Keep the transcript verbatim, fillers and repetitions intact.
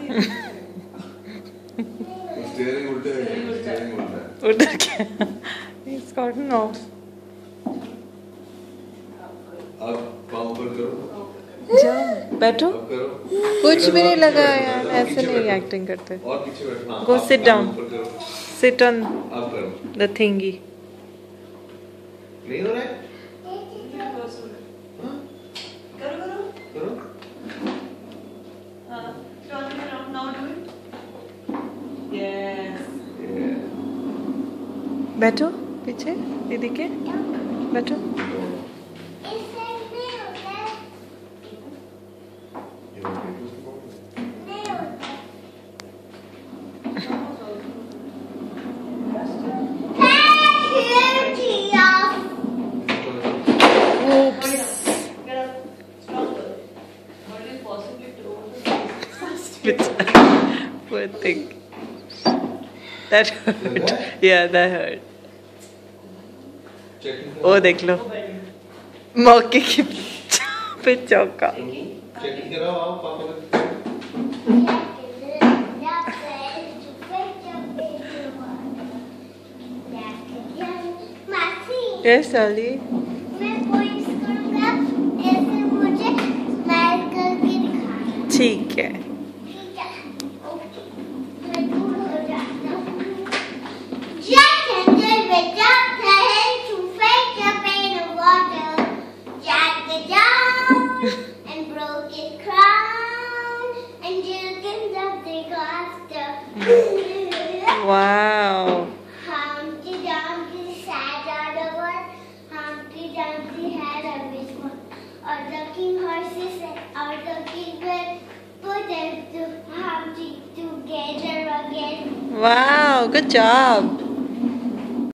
Steering उल्टा है, steering उल्टा है। उधर क्या? He's gotten off. अब पाँव ऊपर करो। जाओ बैठो। अब करो। कुछ भी नहीं लगा यार, ऐसे नहीं एक्टिंग करते। और पीछे बैठो। हाँ, Go अब sit पाँव down. ऊपर करो। Sit on अब करो। the thingy. नहीं हो रहा है? हाँ? करो करो करो। हाँ turn it around now do it yes Yeah. बैठो पीछे दीदी के, बैठो। You want me to do some more? Oops. get up stronger what is possibly to Poor thing. That hurt. Yeah, that hurt. Checking ओ देख लो मौके की पे चौका। चेकिंग कराओ आओ पापा को। Yes, Ali. मैं पॉइंट्स करूंगा ऐसे मुझे स्माइल करके दिखाना ठीक है। ठीक है ओके मैं दूर हो जाता हूँ Jack and Jill went up the hill to fetch a pail of water. Jack got down and broke his crown and Jill came up the after. Wow. Humpty Dumpty sat on the wood. Humpty Dumpty had a whistle. All the king horses and all the king men put them to Humpty together again. Wow, good job.